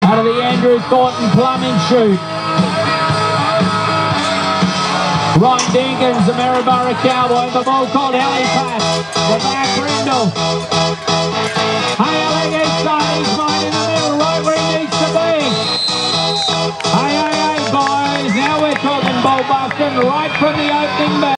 Out of the Andrew Thornton plumbing chute. Ryan Dinkins, the Maryborough Cowboy, the ball called Halifax, the back Brindle. Hayling inside, he's right in the middle, right where he needs to be. Hey, boys, now we're talking ball busting right from the